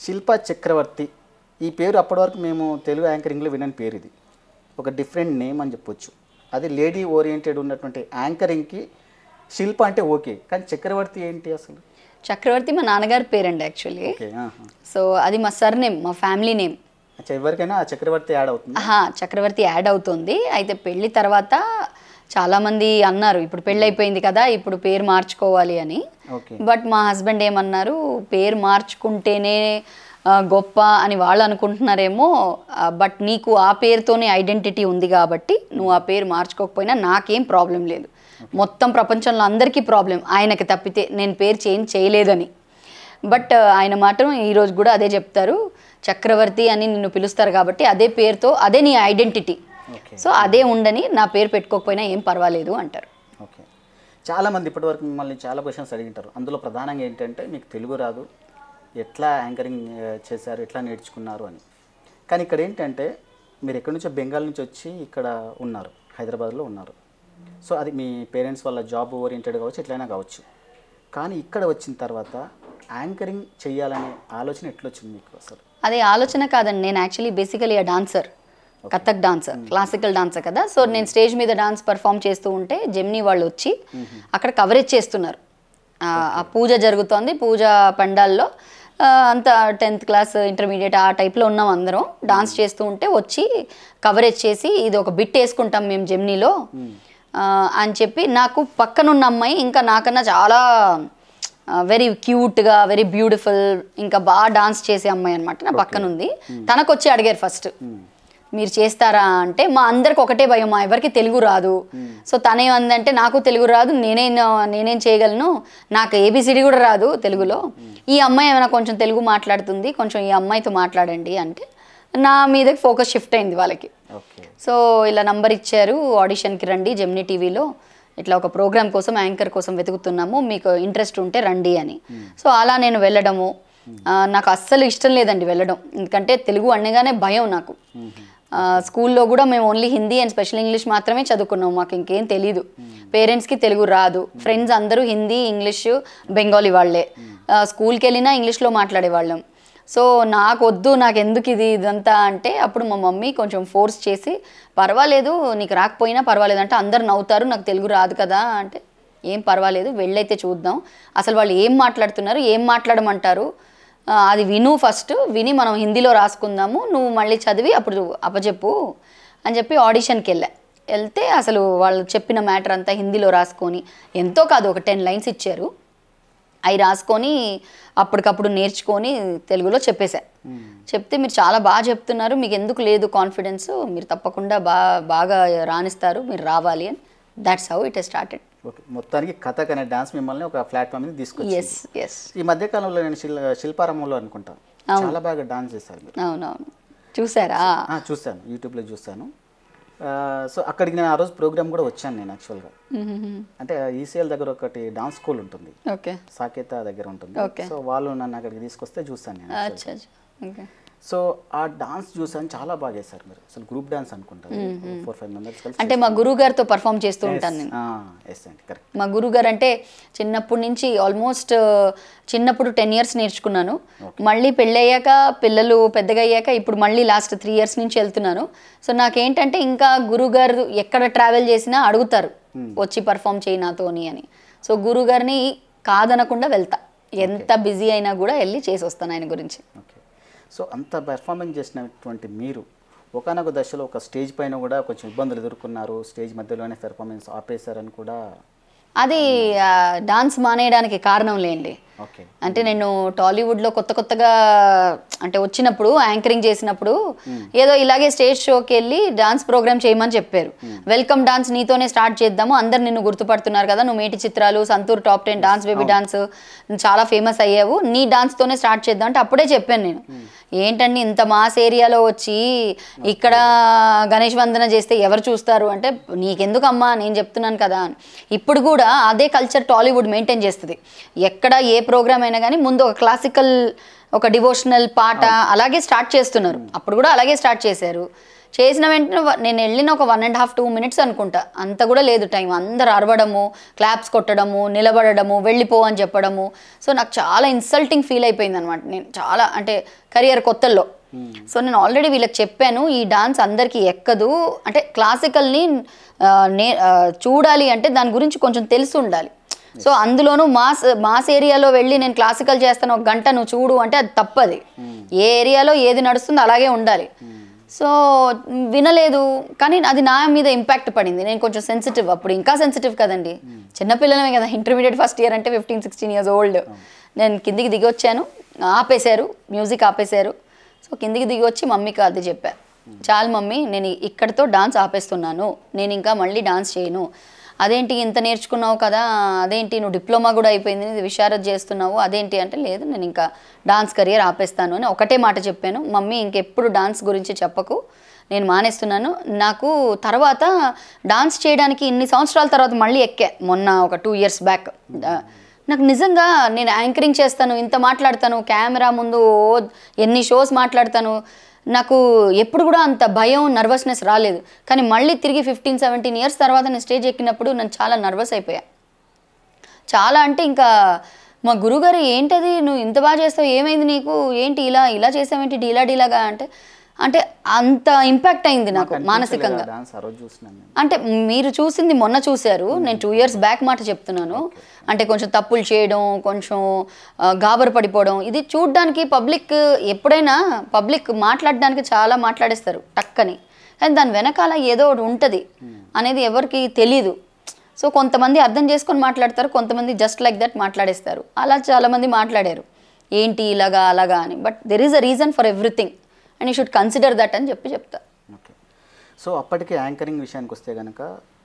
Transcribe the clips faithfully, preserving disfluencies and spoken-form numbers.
శిల్ప చక్రవర్తి ఈ పేరు అప్పటి వరకు మేము తెలుగు యాంకరింగ్లో వినని పేరు. ఇది ఒక డిఫరెంట్ నేమ్ అని చెప్పొచ్చు. అది లేడీ ఓరియంటెడ్ ఉన్నటువంటి యాంకరింగ్కి శిల్ప అంటే ఓకే, కానీ చక్రవర్తి ఏంటి అసలు? చక్రవర్తి మా నాన్నగారి పేరండి యాక్చువల్లీ. సో అది మా సర్ నేమ్, మా ఫ్యామిలీ నేమ్. ఎవరికైనా చక్రవర్తి యాడ్ అవుతుంది? చక్రవర్తి యాడ్ అవుతుంది. అయితే పెళ్లి తర్వాత చాలామంది అన్నారు ఇప్పుడు పెళ్ళి అయిపోయింది కదా ఇప్పుడు పేరు మార్చుకోవాలి అని. బట్ మా హస్బెండ్ ఏమన్నారు, పేరు మార్చుకుంటేనే గొప్ప అని వాళ్ళు అనుకుంటున్నారేమో, బట్ నీకు ఆ పేరుతోనే ఐడెంటిటీ ఉంది కాబట్టి నువ్వు ఆ పేరు మార్చుకోకపోయినా నాకేం ప్రాబ్లం లేదు. మొత్తం ప్రపంచంలో అందరికీ ప్రాబ్లం, ఆయనకి తప్పితే నేను పేరు చేంజ్ చేయలేదని. బట్ ఆయన మాత్రం ఈరోజు కూడా అదే చెప్తారు, చక్రవర్తి అని నిన్ను పిలుస్తారు కాబట్టి అదే పేరుతో అదే నీ ఐడెంటిటీ, సో అదే ఉండని నా పేరు పెట్టుకోకపోయినా ఏం పర్వాలేదు అంటారు. ఓకే, చాలామంది ఇప్పటివరకు మిమ్మల్ని చాలా క్వశ్చన్స్ అడిగింటారు. అందులో ప్రధానంగా ఏంటంటే మీకు తెలుగు రాదు, ఎట్లా యాంకరింగ్ చేశారు, ఎట్లా నేర్చుకున్నారు అని. కానీ ఇక్కడ ఏంటంటే మీరు ఎక్కడి నుంచో బెంగాల్ నుంచి వచ్చి ఇక్కడ ఉన్నారు, హైదరాబాద్లో ఉన్నారు. సో అది మీ పేరెంట్స్ వాళ్ళ జాబ్ ఓరియంటెడ్ కావచ్చు, ఎట్లయినా కావచ్చు. కానీ ఇక్కడ వచ్చిన తర్వాత యాంకరింగ్ చేయాలనే ఆలోచన ఎట్లా వచ్చింది మీకు అసలు? అదే ఆలోచన కాదండి, నేను యాక్చువల్లీ బేసికలీ ఆ dancer, Kathak dancer, classical dancer కదా. సో నేను స్టేజ్ మీద డాన్స్ పర్ఫామ్ చేస్తూ ఉంటే జెమినీ వాళ్ళు వచ్చి అక్కడ కవరేజ్ చేస్తున్నారు. ఆ పూజ జరుగుతోంది, పూజ పండాల్లో అంతా టెన్త్ క్లాస్ ఇంటర్మీడియట్ ఆ టైప్లో ఉన్నాం అందరం. డాన్స్ చేస్తూ ఉంటే వచ్చి కవరేజ్ చేసి ఇది ఒక బిట్ వేసుకుంటాం మేము జెమినీలో అని చెప్పి, నాకు పక్కనున్న అమ్మాయి ఇంకా నాకన్నా చాలా వెరీ క్యూట్గా వెరీ బ్యూటిఫుల్ ఇంకా బాగా డాన్స్ చేసే అమ్మాయి అనమాట నా పక్కన ఉంది. తనకు వచ్చి అడిగారు ఫస్ట్ మీరు చేస్తారా అంటే, మా అందరికి ఒకటే భయం, మా ఎవరికి తెలుగు రాదు. సో తనేమందంటే నాకు తెలుగు రాదు, నేనేం నేనేం చేయగలను, నాకు ఏబిసిడి కూడా రాదు తెలుగులో, ఈ అమ్మాయి ఏమైనా కొంచెం తెలుగు మాట్లాడుతుంది, కొంచెం ఈ అమ్మాయితో మాట్లాడండి అంటే నా మీదకి ఫోకస్ షిఫ్ట్ అయింది వాళ్ళకి. సో ఇలా నంబర్ ఇచ్చారు, ఆడిషన్కి రండి జెమినీ టీవీలో ఇట్లా ఒక ప్రోగ్రామ్ కోసం యాంకర్ కోసం వెతుకుతున్నాము, మీకు ఇంట్రెస్ట్ ఉంటే రండి అని. సో అలా నేను వెళ్ళడము, నాకు అస్సలు ఇష్టం లేదండి వెళ్ళడం, ఎందుకంటే తెలుగు అనగానే భయం నాకు. స్కూల్లో కూడా మేము only Hindi and special English మాత్రమే చదువుకున్నాం, మాకు ఇంకేం తెలీదు. పేరెంట్స్కి తెలుగు రాదు, ఫ్రెండ్స్ అందరూ హిందీ ఇంగ్లీష్ బెంగాలీ వాళ్ళే, స్కూల్కి వెళ్ళినా ఇంగ్లీష్లో మాట్లాడేవాళ్ళం. సో నాకు వద్దు, నాకు ఎందుకు ఇది ఇదంతా అంటే అప్పుడు మా మమ్మీ కొంచెం ఫోర్స్ చేసి పర్వాలేదు నీకు రాకపోయినా పర్వాలేదు అంటే, అందరు నవ్వుతారు నాకు తెలుగు రాదు కదా అంటే, ఏం పర్వాలేదు వెళ్ళైతే చూద్దాం, అసలు వాళ్ళు ఏం మాట్లాడుతున్నారు ఏం మాట్లాడమంటారు అది విను, ఫస్ట్ విని మనం హిందీలో రాసుకుందాము, నువ్వు మళ్ళీ చదివి అప్పుడు అప్పచెప్పు అని చెప్పి ఆడిషన్కి వెళ్ళా. వెళ్తే అసలు వాళ్ళు చెప్పిన మ్యాటర్ అంతా హిందీలో రాసుకొని, ఎంతో కాదు ఒక టెన్ లైన్స్ ఇచ్చారు, అవి రాసుకొని అప్పటికప్పుడు నేర్చుకొని తెలుగులో చెప్పేశా. చెప్తే మీరు చాలా బాగా చెప్తున్నారు, మీకు ఎందుకు లేదు కాన్ఫిడెన్స్, మీరు తప్పకుండా బాగా బాగా రాణిస్తారు, మీరు రావాలి అని. That's how it started. Okay, మొత్తానికి కథక్ అనే డాన్స్ మిమ్మల్ని ఒక ప్లాట్ఫామ్ మీద తీసుకొచ్చింది. ఎస్ ఎస్ ఈ మధ్య కాలంలో నేను శిల్ శిల్పారామంలో అనుకుంటా చాలా బాగా డాన్స్ చేశారు మీరు. అవునవును, చూసారా? చూశాను, యూట్యూబ్లో చూశాను. సో అక్కడికి నేను ఆ రోజు ప్రోగ్రామ్ కూడా వచ్చాను నేను యాక్చువల్గా. అంటే ఈసీఎల్ దగ్గర ఒకటి డాన్స్ స్కూల్ ఉంటుంది, సాకేత దగ్గర ఉంటుంది. సో వాళ్ళు నన్ను అక్కడికి తీసుకొస్తే చూసాను నేను. సో ఆ డాన్స్ చూసాను, చాలా బాగా చేశారు మీరు. అసలు గ్రూప్ డాన్స్ అనుకుంటారు, ఫోర్ ఫైవ్ మెంబర్స్ కలిసి. అంటే మా గురువు గారితో పర్ఫామ్ చేస్తూ ఉంటాను నేను. మా గురువు గారు అంటే చిన్నప్పటి నుంచి ఆల్మోస్ట్ చిన్నప్పుడు టెన్ ఇయర్స్ నేర్చుకున్నాను, మళ్ళీ పెళ్ళయ్యాక పిల్లలు పెద్దగా అయ్యాక ఇప్పుడు మళ్ళీ లాస్ట్ త్రీ ఇయర్స్ నుంచి వెళ్తున్నాను. సో నాకేంటంటే ఇంకా గురువు గారు ఎక్కడ ట్రావెల్ చేసినా అడుగుతారు వచ్చి పర్ఫామ్ చేయి నాతోని అని. సో గురువు గారిని కాదనకుండా వెళ్తా, ఎంత బిజీ అయినా కూడా వెళ్ళి చేసి వస్తాను ఆయన గురించి. సో అంత పెర్ఫార్మెన్స్ చేసినటువంటి మీరు ఒకనొక దశలో ఒక స్టేజ్ పైన కూడా కొంచెం ఇబ్బందులు ఎదుర్కొన్నారు, స్టేజ్ మధ్యలోనే పెర్ఫార్మెన్స్ ఆపేశారని కూడా. అది డాన్స్ మానేయడానికి కారణం లేండి. అంటే నేను టాలీవుడ్లో కొత్త కొత్తగా అంటే వచ్చినప్పుడు యాంకరింగ్ చేసినప్పుడు ఏదో ఇలాగే స్టేజ్ షోకి వెళ్ళి డాన్స్ ప్రోగ్రామ్ చేయమని చెప్పారు. వెల్కమ్ డాన్స్ నీతోనే స్టార్ట్ చేద్దాము, అందరు నిన్ను గుర్తుపడుతున్నారు కదా, నువ్వు మేటి చిత్రాలు, Santoor top ten, dance baby dance చాలా ఫేమస్ అయ్యావు, నీ డాన్స్తోనే స్టార్ట్ చేద్దాం అంటే అప్పుడే చెప్పాను నేను, ఏంటండి ఇంత మాస్ ఏరియాలో వచ్చి ఇక్కడ గణేష్ వందన చేస్తే ఎవరు చూస్తారు అంటే, నీకెందుకమ్మా నేను చెప్తున్నాను కదా అని. ఇప్పుడు కూడా అదే కల్చర్ టాలీవుడ్ మెయింటైన్ చేస్తుంది. ఎక్కడ ఏ ప్రోగ్రామ్ అయినా కానీ ముందు ఒక క్లాసికల్ ఒక డివోషనల్ పాట అలాగే స్టార్ట్ చేస్తున్నారు, అప్పుడు కూడా అలాగే స్టార్ట్ చేశారు. చేసిన వెంటనే వ- నేను వెళ్ళిన ఒక one and half two minutes అనుకుంటా, అంత కూడా లేదు టైం. అందరు అరవడము, క్లాప్స్ కొట్టడము, నిలబడము, వెళ్ళిపో అని చెప్పడము. సో నాకు చాలా ఇన్సల్టింగ్ ఫీల్ అయిపోయింది అనమాట. నేను చాలా అంటే కెరియర్ కొత్తల్లో. సో నేను ఆల్రెడీ వీళ్ళకి చెప్పాను, ఈ డాన్స్ అందరికీ ఎక్కదు, అంటే క్లాసికల్ని నే ఆ, చూడాలి అంటే దాని గురించి కొంచెం తెలిసి ఉండాలి. సో అందులోనూ మాస్ మాస్ ఏరియాలో వెళ్ళి నేను క్లాసికల్ చేస్తాను ఒక గంట నువ్వు చూడు అంటే అది తప్పది. ఏ ఏరియాలో ఏది నడుస్తుందో అలాగే ఉండాలి. సో వినలేదు, కానీ అది నా మీద ఇంపాక్ట్ పడింది. నేను కొంచెం సెన్సిటివ్, అప్పుడు ఇంకా సెన్సిటివ్ కదండి, చిన్నపిల్లలమే కదా, ఇంటర్మీడియట్ ఫస్ట్ ఇయర్ అంటే ఫిఫ్టీన్ సిక్స్టీన్ ఇయర్స్ ఓల్డ్. నేను కిందికి దిగి వచ్చాను, ఆపేశారు, మ్యూజిక్ ఆపేశారు. సో కిందికి దిగి వచ్చి మమ్మీకి అది చెప్పా, చాలు మమ్మీ నేను ఇక్కడితో డాన్స్ ఆపేస్తున్నాను, నేను ఇంకా మళ్ళీ డాన్స్ చేయను. అదేంటి ఇంత నేర్చుకున్నావు కదా, అదేంటి నువ్వు డిప్లొమా కూడా అయిపోయింది, ఇది విశారద చేస్తున్నావు, అదేంటి అంటే లేదు నేను ఇంకా డాన్స్ కెరియర్ ఆపేస్తాను అని ఒకటే మాట చెప్పాను. మమ్మీ ఇంకెప్పుడు డాన్స్ గురించి చెప్పకు, నేను మానేస్తున్నాను. నాకు తర్వాత డాన్స్ చేయడానికి ఇన్ని సంవత్సరాల తర్వాత మళ్ళీ ఎక్కా మొన్న ఒక టూ ఇయర్స్ బ్యాక్. నాకు నిజంగా నేను యాంకరింగ్ చేస్తాను, ఇంత మాట్లాడతాను కెమెరా ముందు, ఎన్ని షోస్ మాట్లాడతాను, నాకు ఎప్పుడు కూడా అంత భయం నర్వస్నెస్ రాలేదు. కానీ మళ్ళీ తిరిగి ఫిఫ్టీన్ సెవెంటీన్ ఇయర్స్ తర్వాత నేను స్టేజ్ ఎక్కినప్పుడు నేను చాలా నర్వస్ అయిపోయా. చాలా అంటే ఇంకా మా గురుగారు ఏంటది నువ్వు ఇంత బాగా చేస్తావు, ఏమైంది నీకు, ఏంటి ఇలా ఇలా చేసావేంటి డీలా డీలాగా అంటే అంటే అంత ఇంపాక్ట్ అయింది నాకు మానసికంగా. అంటే మీరు చూసింది మొన్న చూశారు, నేను టూ ఇయర్స్ బ్యాక్ మాట చెప్తున్నాను. అంటే కొంచెం తప్పులు చేయడం, కొంచెం గాబరు పడిపోవడం, ఇది చూడ్డానికి పబ్లిక్ ఎప్పుడైనా పబ్లిక్ మాట్లాడడానికి చాలా మాట్లాడేస్తారు టక్కని, కానీ దాని వెనకాల ఏదో ఒకటి ఉంటుంది అనేది ఎవరికి తెలీదు. సో కొంతమంది అర్థం చేసుకొని మాట్లాడతారు, కొంతమంది జస్ట్ లైక్ దట్ మాట్లాడేస్తారు. అలా చాలామంది మాట్లాడారు ఏంటి ఇలాగా అలాగా అని. But there is a reason for everything and you should consider that అని చెప్పి చెప్తా. ఓకే. సో అప్పటికే యాంకరింగ్ విషయానికి వస్తే కనుక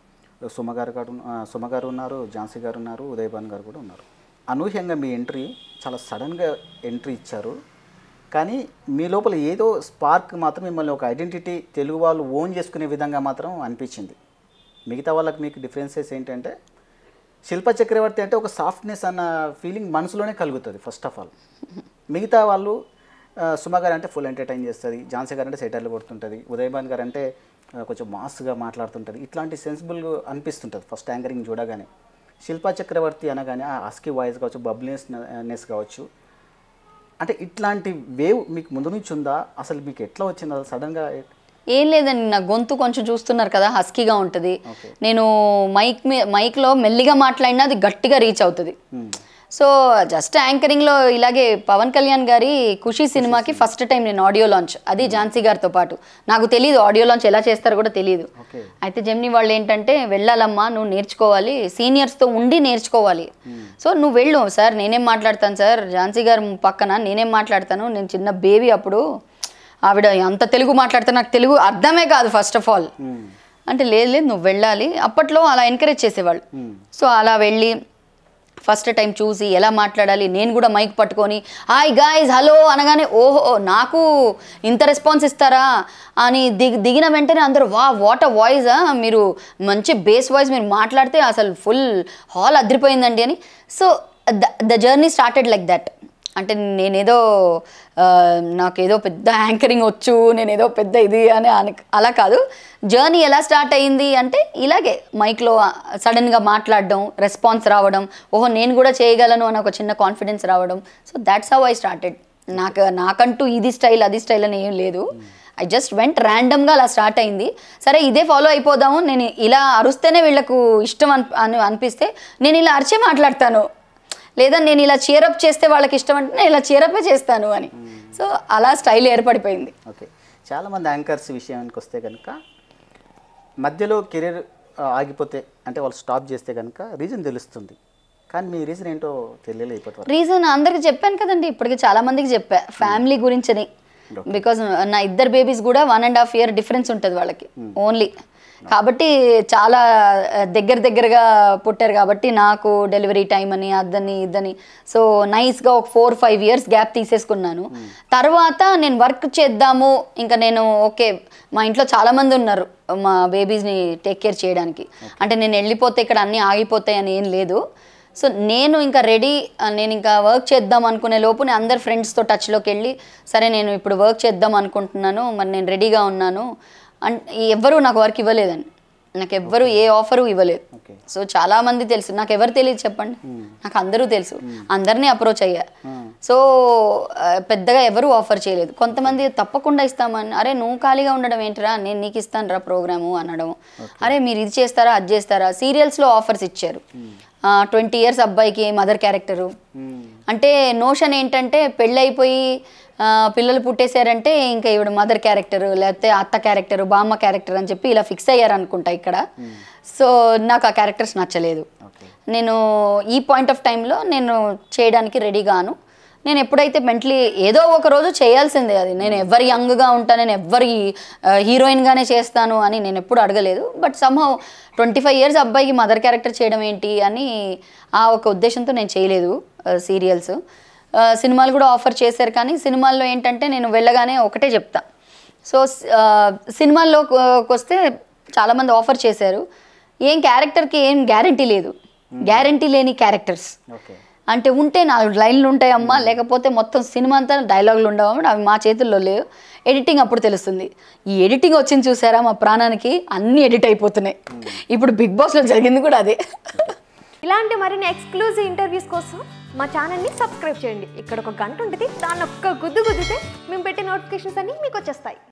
సుమ గారు గారు సుమ గారు ఉన్నారు, ఝాన్సీ గారు ఉన్నారు, ఉదయభాన్ గారు కూడా ఉన్నారు. అనూహ్యంగా మీ ఎంట్రీ చాలా సడన్గా ఎంట్రీ ఇచ్చారు, కానీ మీ లోపల ఏదో స్పార్క్ మాత్రం మిమ్మల్ని ఒక ఐడెంటిటీ తెలుగు వాళ్ళు ఓన్ చేసుకునే విధంగా మాత్రం అనిపించింది. మిగతా వాళ్ళకి మీకు డిఫరెన్సెస్ ఏంటంటే శిల్ప చక్రవర్తి అంటే ఒక సాఫ్ట్నెస్ అన్న ఫీలింగ్ మనసులోనే కలుగుతుంది ఫస్ట్ ఆఫ్ ఆల్. మిగతా వాళ్ళు సుమ గారు అంటే ఫుల్ ఎంటర్టైన్ చేస్తుంది, ఝాన్సీ గారు అంటే సెటర్లు కొడుతుంటుంది, ఉదయభాన్ గారు అంటే కొంచెం మాస్గా మాట్లాడుతుంటుంది, ఇట్లాంటి సెన్సిబుల్ అనిపిస్తుంటుంది ఫస్ట్ యాంకరింగ్ చూడగానే. శిల్పా చక్రవర్తి అనగానే ఆ హస్కీ వాయిస్ కావచ్చు, బబ్లీనెస్ కావచ్చు, అంటే ఇట్లాంటి వేవ్ మీకు ముందు నుంచి ఉందా, అసలు మీకు ఎట్లా వచ్చింది అది సడన్గా? ఏం లేదండి, నా గొంతు కొంచెం చూస్తున్నారు కదా హస్కీగా ఉంటుంది. నేను మైక్ మీ మైక్లో మెల్లిగా మాట్లాడినా అది గట్టిగా రీచ్ అవుతుంది. సో జస్ట్ యాంకరింగ్లో ఇలాగే పవన్ కళ్యాణ్ గారి ఖుషి సినిమాకి ఫస్ట్ టైం నేను ఆడియో లాంచ్, అది ఝాన్సీ గారితో పాటు. నాకు తెలియదు ఆడియో లాంచ్ ఎలా చేస్తారో కూడా తెలియదు. అయితే జెమినీ వాళ్ళు ఏంటంటే వెళ్ళాలమ్మా నువ్వు నేర్చుకోవాలి, సీనియర్స్తో ఉండి నేర్చుకోవాలి. సో నువ్వు వెళ్ళు సార్, నేనేం మాట్లాడతాను సార్, ఝాన్సీ గారు పక్కన నేనేం మాట్లాడతాను, నేను చిన్న బేబీ అప్పుడు, ఆవిడ అంత తెలుగు మాట్లాడితే నాకు తెలుగు అర్థమే కాదు ఫస్ట్ ఆఫ్ ఆల్ అంటే, లేదు లేదు నువ్వు వెళ్ళాలి. అప్పట్లో అలా ఎంకరేజ్ చేసేవాళ్ళు. సో అలా వెళ్ళి ఫస్ట్ టైం చూసి ఎలా మాట్లాడాలి, నేను కూడా మైక్ పట్టుకొని హాయ్ గాయ్స్ హలో అనగానే ఓహో నాకు ఇంత రెస్పాన్స్ ఇస్తారా అని దిగి దిగిన వెంటనే అందరూ వా వాట్ అ వాయిస్, మీరు మంచి బేస్ వాయిస్ మీరు మాట్లాడితే అసలు ఫుల్ హాల్ అదిరిపోయిందండి అని. So the the journey started like that. అంటే నేనేదో నాకేదో పెద్ద యాంకరింగ్ వచ్చు, నేనేదో పెద్ద ఇది అని అలా కాదు. జర్నీ ఎలా స్టార్ట్ అయ్యింది అంటే ఇలాగే మైక్లో సడన్గా మాట్లాడడం, రెస్పాన్స్ రావడం, ఓహో నేను కూడా చేయగలను అని ఒక చిన్న కాన్ఫిడెన్స్ రావడం. So that's how I started. నాకు నాకంటూ ఇది స్టైల్ అది స్టైల్ అని ఏం లేదు. ఐ జస్ట్ వెంట్ ర్యాండమ్గా అలా స్టార్ట్ అయింది. సరే ఇదే ఫాలో అయిపోదాము, నేను ఇలా అరుస్తేనే వీళ్ళకు ఇష్టం అని అనిపిస్తే నేను ఇలా అరిచే మాట్లాడతాను, లేదా నేను ఇలా చీరప్ చేస్తే వాళ్ళకి ఇష్టం అంటే నేను ఇలా చీరపే చేస్తాను అని. సో అలా స్టైల్ ఏర్పడిపోయింది. ఓకే. చాలామంది యాంకర్స్ విషయానికి వస్తే కనుక మధ్యలో కెరీర్ ఆగిపోతే అంటే వాళ్ళు స్టాప్ చేస్తే కనుక రీజన్ తెలుస్తుంది, కానీ మీ రీజన్ ఏంటో తెలియలేకపోతారు. రీజన్ అందరికి చెప్పాను కదండి, ఇప్పటికి చాలా మందికి చెప్పా, ఫ్యామిలీ గురించని. బికాజ్ నా ఇద్దరు బేబీస్ కూడా one and half year difference ఉంటుంది వాళ్ళకి ఓన్లీ, కాబట్టి చాలా దగ్గర దగ్గరగా పుట్టారు కాబట్టి నాకు డెలివరీ టైం అని అదని ఇదని. సో నైస్గా ఒక ఫోర్ ఫైవ్ ఇయర్స్ గ్యాప్ తీసేసుకున్నాను. తర్వాత నేను వర్క్ చేద్దాము, ఇంకా నేను ఓకే మా ఇంట్లో చాలామంది ఉన్నారు మా బేబీస్ని టేక్ కేర్ చేయడానికి, అంటే నేను వెళ్ళిపోతే ఇక్కడ అన్నీ ఆగిపోతాయి అని ఏం లేదు. సో నేను ఇంకా రెడీ, నేను ఇంకా వర్క్ చేద్దాం అనుకునే లోపు నేను అందరు ఫ్రెండ్స్తో టచ్లోకి వెళ్ళి సరే నేను ఇప్పుడు వర్క్ చేద్దాం అనుకుంటున్నాను, మరి నేను రెడీగా ఉన్నాను, అండ్ ఎవ్వరూ నాకు వర్క్ ఇవ్వలేదండి, నాకు ఎవ్వరు ఏ ఆఫరు ఇవ్వలేదు. ఓకే. సో చాలా మంది తెలుసు, నాకు ఎవరు తెలియదు చెప్పండి, నాకు అందరూ తెలుసు, అందరినీ అప్రోచ్ అయ్యా. సో ఆ, పెద్దగా ఎవరు ఆఫర్ చేయలేదు. కొంతమంది తప్పకుండా ఇస్తామని, అరే నువ్వు ఖాళీగా ఉండడం ఏంటిరా, నేను నీకు ఇస్తాను రా ప్రోగ్రాము అనడం, అరే మీరు ఇది చేస్తారా అది చేస్తారా. సీరియల్స్లో ఆఫర్స్ ఇచ్చారు, ట్వంటీ ఇయర్స్ అబ్బాయికి మదర్ క్యారెక్టరు. అంటే నోషన్ ఏంటంటే పెళ్ళైపోయి ఆ, పిల్లలు పుట్టేశారంటే ఇంకా ఇవిడ మదర్ క్యారెక్టర్ లేకపోతే అత్త క్యారెక్టర్ బామ్మ క్యారెక్టర్ అని చెప్పి ఇలా ఫిక్స్ అయ్యారు అనుకుంటా ఇక్కడ. సో నాకు ఆ క్యారెక్టర్స్ నచ్చలేదు. నేను ఈ పాయింట్ ఆఫ్ టైంలో నేను చేయడానికి రెడీగాను. నేను ఎప్పుడైతే మెంటలీ ఏదో ఒక రోజు చేయాల్సిందే అది, నేను ఎవరి యంగ్గా ఉంటాను, నేను ఎవరి హీరోయిన్గానే చేస్తాను అని నేను ఎప్పుడు అడగలేదు. But somehow twenty five years అబ్బాయికి మదర్ క్యారెక్టర్ చేయడం ఏంటి అని ఆ ఒక ఉద్దేశంతో నేను చేయలేదు సీరియల్స్. సినిమాలు కూడా ఆఫర్ చేశారు, కానీ సినిమాల్లో ఏంటంటే నేను వెళ్ళగానే ఒకటే చెప్తా. సో సినిమాల్లోకి వస్తే చాలామంది ఆఫర్ చేశారు, ఏం క్యారెక్టర్కి ఏం గ్యారంటీ లేదు, గ్యారంటీ లేని క్యారెక్టర్స్ అంటే ఉంటే నాలుగు లైన్లు ఉంటాయమ్మా, లేకపోతే మొత్తం సినిమా అంతా డైలాగులు ఉండవమ్మా, అవి మా చేతుల్లో లేవు. ఎడిటింగ్ అప్పుడు తెలుస్తుంది. ఈ ఎడిటింగ్ వచ్చింది చూసారా మా ప్రాణానికి, అన్నీ ఎడిట్ అయిపోతున్నాయి. ఇప్పుడు బిగ్ బాస్లో జరిగింది కూడా అదే. ఇలాంటి మరిన్ని ఎక్స్క్లూజివ్ ఇంటర్వ్యూస్ కోసం మా ఛానల్ని సబ్స్క్రైబ్ చేయండి. ఇక్కడ ఒక గంట ఉంటుంది, దాన్ని ఒక్క గుద్దు గుద్దితే మేము పెట్టే నోటిఫికేషన్స్ అన్నీ మీకు వచ్చేస్తాయి.